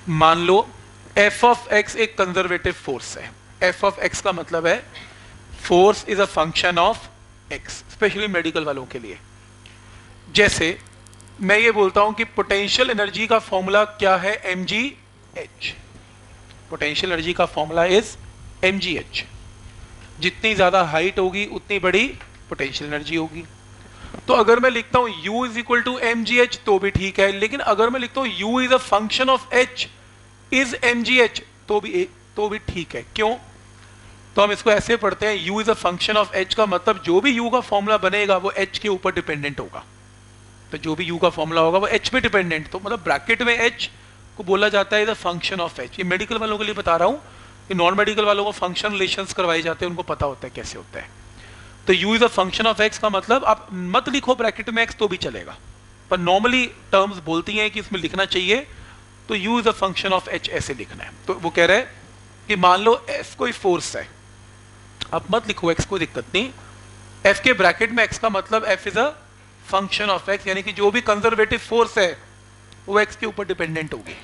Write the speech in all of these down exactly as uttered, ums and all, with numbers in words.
मान लो f of x एक कंजर्वेटिव फोर्स है। एफ ऑफ एक्स का मतलब है force is a function of x, especially medical वालों के लिए। जैसे मैं ये बोलता हूं कि पोटेंशियल एनर्जी का फॉर्मूला क्या है, m g h. Potential energy का formula is m g h. जितनी ज्यादा हाइट होगी उतनी बड़ी पोटेंशियल एनर्जी होगी। तो अगर मैं लिखता हूं u is equal to m g h तो भी ठीक है, लेकिन अगर मैं लिखता हूं u is a function of h is m g h तो भी तो भी ठीक है। क्यों? तो हम इसको ऐसे पढ़ते हैं, u is a function of h का मतलब जो भी u का फॉर्मूला बनेगा वो h के ऊपर डिपेंडेंट होगा। तो जो भी u का फॉर्मूला होगा वो h पे डिपेंडेंट, तो मतलब ब्रैकेट में h को बोला जाता है is a function of h। ये मेडिकल वालों के लिए बता रहा हूं, ये नॉन मेडिकल वालों को फंक्शन रिलेशंस करवाए जाते हैं, उनको पता होता है कैसे होता है। तो u is a function of x का मतलब आप मत लिखो ब्रैकेट में x तो भी चलेगा, पर नॉर्मली टर्म्स बोलती हैं कि इसमें लिखना चाहिए, तो u is a function of h ऐसे लिखना है। तो वो कह रहे हैं कि मान लो f कोई फोर्स है, आप मत लिखो x, कोई दिक्कत नहीं, f के ब्रैकेट में x का मतलब f is a function of x, यानी कि जो भी कंजर्वेटिव फोर्स है वो x के ऊपर डिपेंडेंट होगी।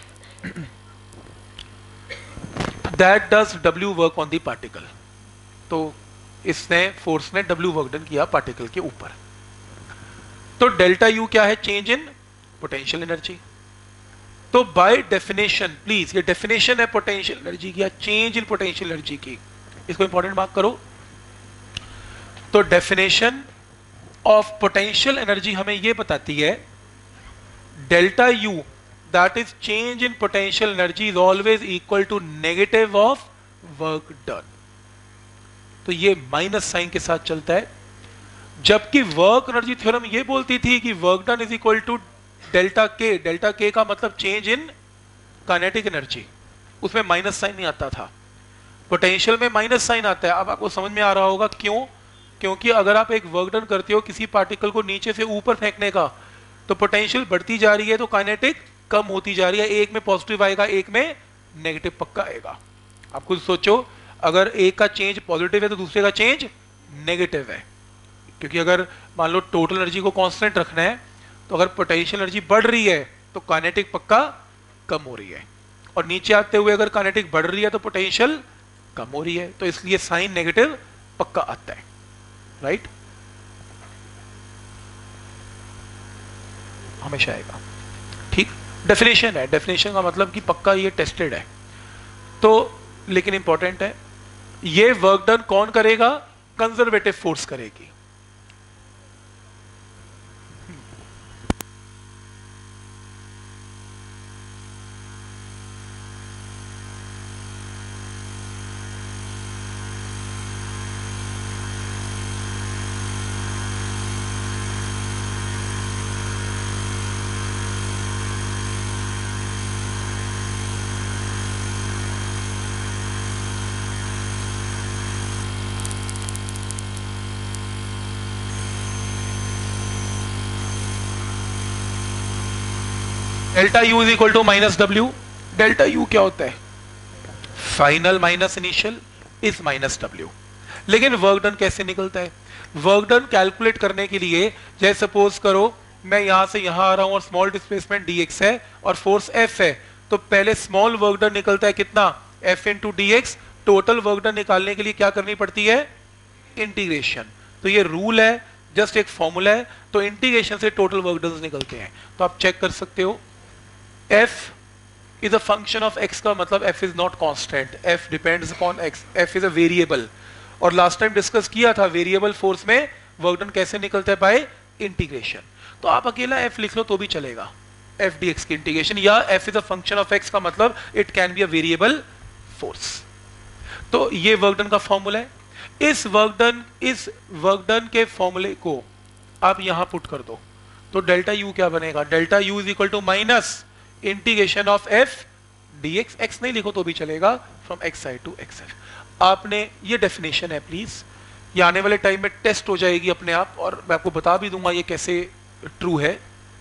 That does w work on the particle. तो इसने फोर्स ने W वर्क डन किया पार्टिकल के ऊपर। तो डेल्टा U क्या है? Change in potential energy. तो बाय डेफिनेशन, प्लीज ये डेफिनेशन है पोटेंशियल एनर्जी की या चेंज इन पोटेंशियल एनर्जी की, इसको इंपॉर्टेंट मार्क करो। तो डेफिनेशन ऑफ पोटेंशियल एनर्जी हमें यह बताती है delta U that is change in potential energy is always equal to negative of work done. तो ये माइनस साइन के साथ चलता है, जबकि वर्क एनर्जी थ्योरम ये बोलती थी कि work done is equal to delta K. Delta K का मतलब चेंज इन काइनेटिक एनर्जी, उसमें माइनस साइन नहीं आता था, पोटेंशियल में माइनस साइन आता है। अब आपको समझ में आ रहा होगा क्यों? क्योंकि अगर आप एक वर्क डन करते हो किसी पार्टिकल को नीचे से ऊपर फेंकने का, तो पोटेंशियल बढ़ती जा रही है तो काइनेटिक कम होती जा रही है। एक में पॉजिटिव आएगा, एक में नेगेटिव पक्का आएगा। आप खुद सोचो, अगर एक का चेंज पॉजिटिव है तो दूसरे का चेंज नेगेटिव है, क्योंकि अगर मान लो टोटल एनर्जी को कांस्टेंट रखना है, तो अगर पोटेंशियल एनर्जी बढ़ रही है तो काइनेटिक पक्का कम हो रही है, और नीचे आते हुए अगर काइनेटिक बढ़ रही है तो पोटेंशियल कम हो रही है। तो इसलिए साइन नेगेटिव पक्का आता है, राइट? हमेशा आएगा, ठीक। डेफिनेशन है, डेफिनेशन का मतलब कि पक्का ये टेस्टेड है। तो लेकिन इंपॉर्टेंट है, ये वर्क डन कौन करेगा? कंजर्वेटिव फोर्स करेगी। Delta u is equal to minus डब्ल्यू। डेल्टा यू क्या होता है? Final minus initial is minus डब्ल्यू। लेकिन वर्क डन कैसे निकलता है? वर्क डन कैलकुलेट करने के लिए, जैसे सपोज करो मैं यहां से यहां आ रहा हूं और स्मॉल डिस्प्लेसमेंट dx है और फोर्स f है, तो पहले स्मॉल वर्क डन निकलता है कितना? f into d x. Total work done निकालने के लिए क्या करनी पड़ती है? इंटीग्रेशन। तो ये रूल है, जस्ट एक फॉर्मूला है, तो इंटीग्रेशन से टोटल वर्क डन निकलते हैं। तो आप चेक कर सकते हो, f is a function of x का मतलब f is not constant, f depends upon x, f is a variable। और लास्ट टाइम डिस्कस किया था वेरिएबल फोर्स में वर्क डन कैसे निकलता है? By integration. तो आप अकेला f लिख लो तो भी चलेगा, f dx की इंटीग्रेशन, या f is a function of x का मतलब it can be a variable force। तो ये वर्क डन का फॉर्मूला है। इस वर्क डन इस वर्क डन के फॉर्मूले को आप यहां पुट कर दो, तो डेल्टा u क्या बनेगा? Delta u is equal to minus integration of f dx, x नहीं लिखो तो भी चलेगा, from x side to x side. आपने ये डेफिनेशन है, प्लीज ये आने वाले टाइम में टेस्ट हो जाएगी अपने आप, और मैं आपको बता भी दूंगा ये कैसे ट्रू है।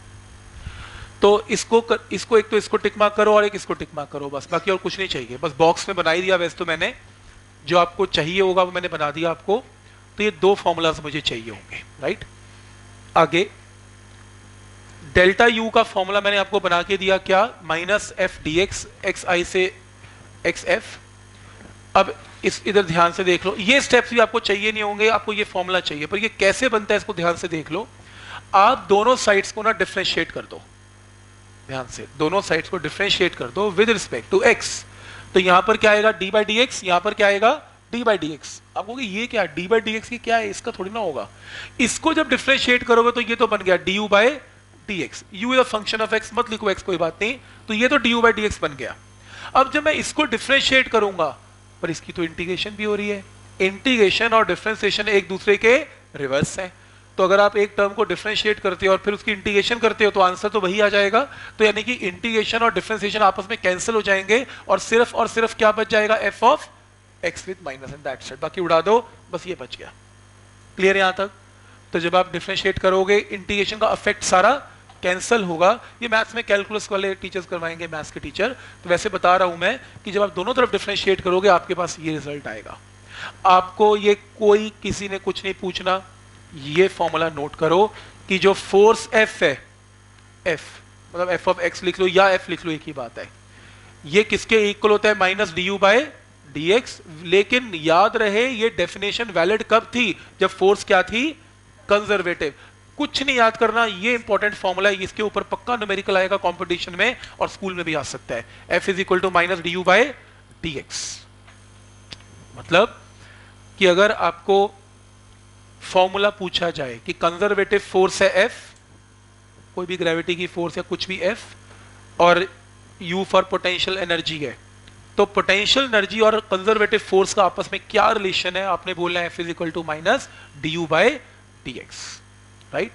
तो इसको कर, इसको एक तो इसको टिक मार्क करो और एक इसको टिक मार्क करो, बस, बाकी और कुछ नहीं चाहिए। बस बॉक्स में बना ही दिया वैसे तो मैंने, जो आपको चाहिए होगा वो मैंने बना दिया आपको। तो ये दो फॉर्मूलाज मुझे चाहिए होंगे, राइट? आगे डेल्टा यू का फॉर्मूला मैंने आपको बना के दिया क्या, minus f d x, x i से एक्स एफ। अब इस इधर ध्यान से देख लो, ये स्टेप्स भी आपको चाहिए नहीं होंगे, आपको ये फॉर्मूला चाहिए, पर ये कैसे बनता है इसको ध्यान से देख लो। आप दोनों साइड्स को ना डिफरेंशिएट कर दो, ध्यान से दोनों साइड्स को डिफरेंशिएट कर दो विद रिस्पेक्ट टू एक्स। तो यहां पर क्या आएगा, डी बाई डी एक्स, यहां पर क्या आएगा, डी बाई डी एक्स। आप कहोगे ये क्या, डी बाई डी एक्स की क्या है, इसका थोड़ी ना होगा। इसको जब डिफरेंशिएट करोगे तो ये तो बन गया d u by d x, u is a function of x, मत लिखो एक्स, कोई बात नहीं, तो ये तो d u by d x बन गया। अब जब मैं इसको डिफरेंशिएट करूंगा, पर इसकी तो इंटीग्रेशन भी हो रही है, इंटीग्रेशन और डिफरेंशिएशन एक दूसरे के रिवर्स है। तो अगर आप एक टर्म को डिफरेंशिएट करते हो और फिर उसकी इंटीग्रेशन करते हो तो आंसर तो वही आ जाएगा। तो यानी कि इंटीग्रेशन और डिफरेंशिएशन आपस में कैंसिल हो जाएंगे और सिर्फ और सिर्फ क्या बच जाएगा, f of x with minus and that's it, बाकी उड़ा दो, बस ये बच गया। क्लियर यहां तक? तो जब आप डिफरेंशिएट करोगे इंटीग्रेशन का इफेक्ट सारा कैंसिल होगा। ये मैथ्स में कैलकुलस वाले टीचर्स करवाएंगे, मैथ्स के टीचर, तो वैसे बता रहा हूं मैं कि जब आप दोनों तरफ डिफरेंशिएट करोगे आपके पास ये रिजल्ट आएगा। आपको ये कोई किसी ने कुछ नहीं पूछना, ये फॉर्मूला नोट करो कि जो फोर्स एफ है, एफ मतलब एफ ऑफ एक्स लिख लो या एफ लिख लो, एक ही बात है, ये किसके इक्वल होता है, minus d u by d x. लेकिन याद रहे ये डेफिनेशन वैलिड कब थी, जब फोर्स क्या थी, कंजर्वेटिव। कुछ नहीं याद करना, ये इंपॉर्टेंट फॉर्मूला है, इसके ऊपर पक्का न्यूमेरिकल आएगा कंपटीशन में और स्कूल में भी आ सकता है। F is equal to minus d u by d x. मतलब कि अगर आपको फॉर्मूला पूछा जाए कि कंजर्वेटिव फोर्स है एफ, कोई भी ग्रेविटी की फोर्स या कुछ भी एफ, और यू फॉर पोटेंशियल एनर्जी है, तो पोटेंशियल एनर्जी और कंजर्वेटिव फोर्स का आपस में क्या रिलेशन है, आपने बोलना है f is equal to minus d u by d x, right.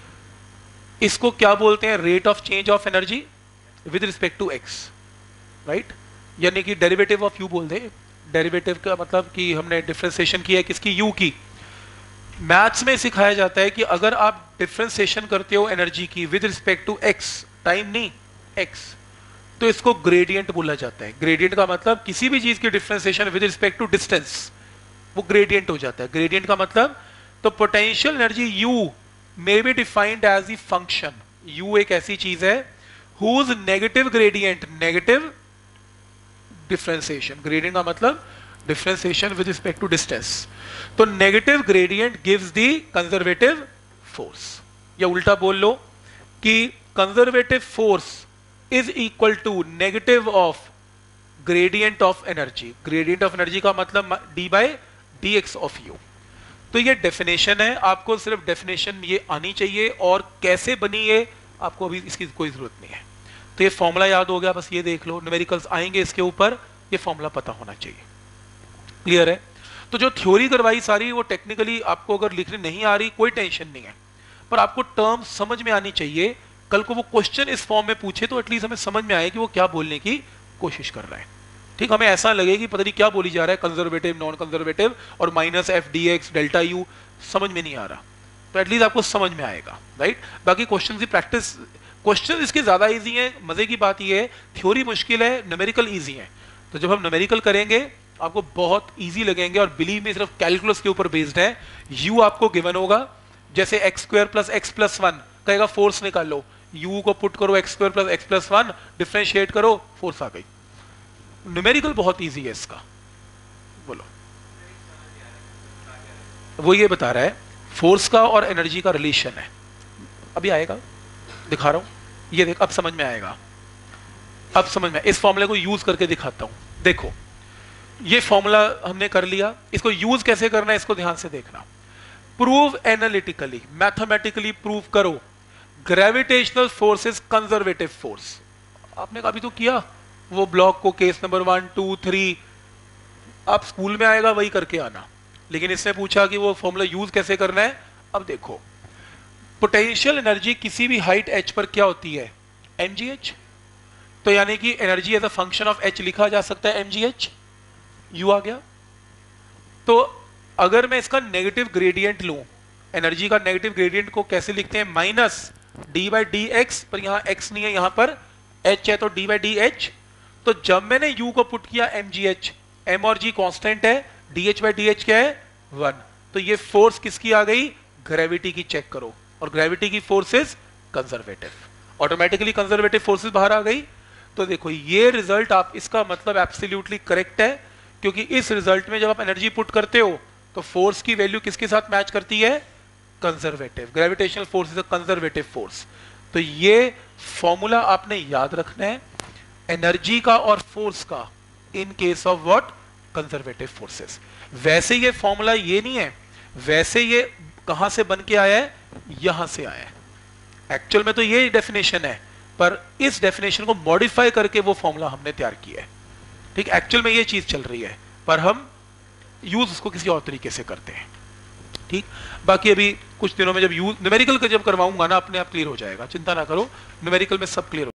इसको क्या बोलते हैं, rate of change of energy with respect to x, right, यानी कि डेरिवेटिव ऑफ यू बोल दे। डेरिवेटिव का मतलब कि हमने डिफरेंशिएशन किया है किसकी, यू की। मैथ्स में सिखाया जाता है कि अगर आप डिफरेंशिएशन करते हो एनर्जी की with respect to x, time नहीं एक्स, तो इसको ग्रेडियंट बोला जाता है। ग्रेडियंट का मतलब किसी भी चीज की differentiation with respect to distance, वो ग्रेडियंट हो जाता है। ग्रेडियंट का मतलब, तो potential energy u may be defined as the function, u एक ऐसी चीज है whose negative gradient, negative differentiation, gradient का मतलब differentiation with respect to distance, तो negative gradient gives the conservative force. या उल्टा बोल लो कि conservative force is equal to negative of gradient of energy. Gradient of energy का मतलब d by d x of u. तो ये डेफिनेशन है, आपको सिर्फ डेफिनेशन ये आनी चाहिए, और कैसे बनी है आपको अभी इसकी कोई जरूरत नहीं है। तो ये फॉर्मूला याद हो गया, बस ये देख लो, न्यूमेरिकल्स आएंगे इसके ऊपर, ये फॉर्मूला पता होना चाहिए। क्लियर है? तो जो थ्योरी करवाई सारी वो टेक्निकली आपको अगर लिखने नहीं आ रही कोई टेंशन नहीं है, पर आपको टर्म समझ में आनी चाहिए। कल को वो क्वेश्चन इस फॉर्म में पूछे तो एटलीस्ट हमें समझ में आए कि वो क्या बोलने की कोशिश कर रहा है। ठीक, हमें ऐसा लगे कि पता नहीं क्या बोली जा रहा है, कंजर्वेटिव, नॉन कंजर्वेटिव और minus f d x delta u, समझ में नहीं आ रहा, तो एटलीस्ट आपको समझ में आएगा, राइट। बाकी क्वेश्चन की प्रैक्टिस, क्वेश्चन इसके ज्यादा इजी है। मजे की बात यह है थ्योरी मुश्किल है, न्यूमेरिकल इजी है। तो जब हम न्यूमेरिकल करेंगे आपको बहुत इजी लगेंगे, और बिलीव में सिर्फ कैलकुलस के ऊपर बेस्ड है। यू आपको गिवन होगा, जैसे x square plus x plus one कहेगा फोर्स निकालो, यू को पुट करो x square plus x plus one, differentiate करो, फोर्स आ गई। न्यूमेरिकल बहुत इजी है इसका। बोलो, वो ये बता रहा है फोर्स का और एनर्जी का रिलेशन है। अभी आएगा, दिखा रहा हूं, ये देख, अब समझ में आएगा, अब समझ में। इस फॉर्मूले को यूज करके दिखाता हूं। देखो, ये फॉर्मूला हमने कर लिया, इसको यूज कैसे करना है इसको ध्यान से देखना। प्रूव एनालिटिकली, मैथमेटिकली प्रूव करो gravitational force is conservative force. आपने अभी तो किया वो ब्लॉक को, case number one two three, आप स्कूल में आएगा वही करके आना। लेकिन इसने पूछा कि वो फॉर्मूला यूज कैसे करना है। अब देखो, पोटेंशियल एनर्जी किसी भी हाइट एच पर क्या होती है, एम जी एच। तो यानी कि energy as a function of h लिखा जा सकता है, एम जी एच। यू आ गया। तो अगर मैं इसका नेगेटिव ग्रेडियंट लूं, एनर्जी का नेगेटिव ग्रेडियंट को कैसे लिखते हैं, minus d by d x, पर यहां एक्स नहीं है, यहां पर एच है, तो डी बाई डी एच। तो जब मैंने यू को पुट किया एम जी एच, एम और जी कांस्टेंट है, d h by d h क्या है, वन। तो ये फोर्स किसकी आ गई, ग्रेविटी की। चेक करो, और ग्रेविटी की force is conservative, automatically conservative forces बाहर आ गई। तो देखो ये रिजल्ट आप, इसका मतलब एब्सोल्युटली करेक्ट है, क्योंकि इस रिजल्ट में जब आप एनर्जी पुट करते हो तो फोर्स की वैल्यू किसके साथ मैच करती है? Conservative. Gravitational force is a conservative force. तो ये फॉर्मूला आपने याद रखना है एनर्जी का और फोर्स का in case of what? Conservative forces. वैसे ये फॉर्मूला ये नहीं है, वैसे ये कहां से बन के आया है? यहां से आया है। एक्चुअल में तो ये डेफिनेशन है, पर इस डेफिनेशन को मॉडिफाई करके वो फॉर्मूला हमने तैयार किया है। ठीक, एक्चुअल में ये चीज चल रही है, पर हम यूज उसको किसी और तरीके से करते हैं। ठीक, बाकी अभी कुछ दिनों में जब यूज न्यूमेरिकल का जब करवाऊंगा ना, अपने आप क्लियर हो जाएगा, चिंता ना करो, न्यूमेरिकल में सब क्लियर हो